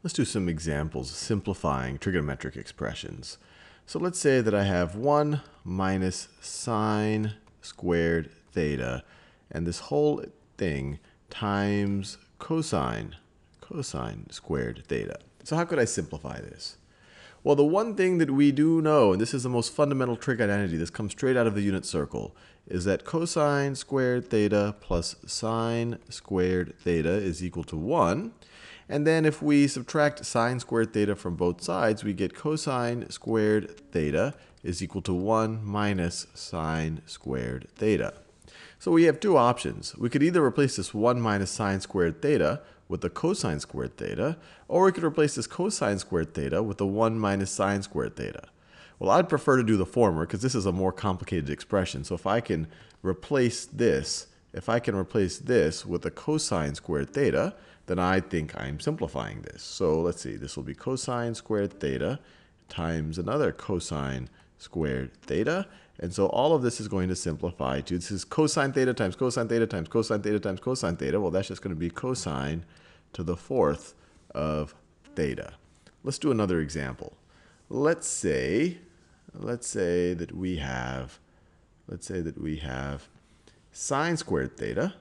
Let's do some examples simplifying trigonometric expressions. So let's say that I have 1 minus sine squared theta, and this whole thing times cosine squared theta. So how could I simplify this? Well, the one thing that we do know, and this is the most fundamental trig identity, this comes straight out of the unit circle, is that cosine squared theta plus sine squared theta is equal to 1. And then if we subtract sine squared theta from both sides, we get cosine squared theta is equal to 1 minus sine squared theta. So we have two options. We could either replace this 1 minus sine squared theta with the cosine squared theta, or we could replace this cosine squared theta with the 1 minus sine squared theta. Well, I'd prefer to do the former because this is a more complicated expression. So if I can replace this, with the cosine squared theta, then I think I'm simplifying this. So let's see, this will be cosine squared theta times another cosine squared theta. And so all of this is going to simplify to, this is cosine theta times cosine theta times cosine theta times cosine theta. Well, that's just going to be cosine to the fourth of theta. Let's do another example. Let's say that we have sine squared theta,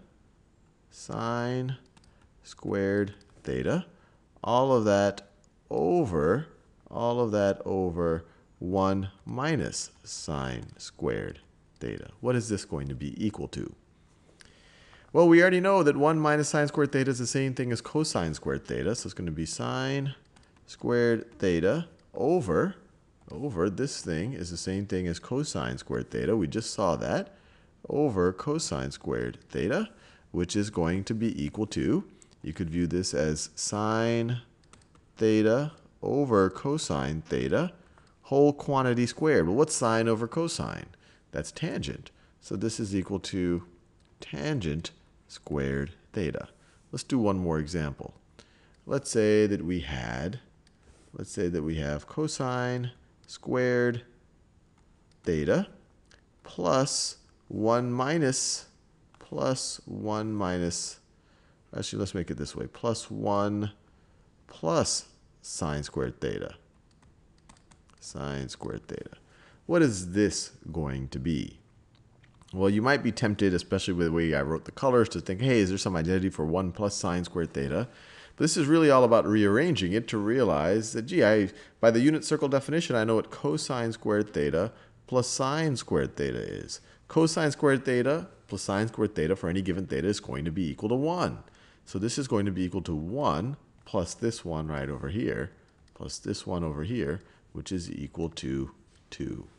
all of that over 1 minus sine squared theta. What is this going to be equal to? Well, we already know that 1 minus sine squared theta is the same thing as cosine squared theta. So it's going to be sine squared theta over this thing is the same thing as cosine squared theta. We just saw that. Over cosine squared theta, which is going to be equal to, you could view this as sine theta over cosine theta, whole quantity squared. Well, what's sine over cosine? That's tangent. So this is equal to tangent squared theta. Let's do one more example. Let's say that we have cosine squared theta plus 1 minus, actually let's make it this way, plus 1 plus sine squared theta. What is this going to be? Well, you might be tempted, especially with the way I wrote the colors, to think, hey, is there some identity for 1 plus sine squared theta? But this is really all about rearranging it to realize that, gee, by the unit circle definition, I know what cosine squared theta plus sine squared theta is. Cosine squared theta plus sine squared theta for any given theta is going to be equal to 1. So this is going to be equal to 1 plus this one right over here, plus this one over here, which is equal to 2.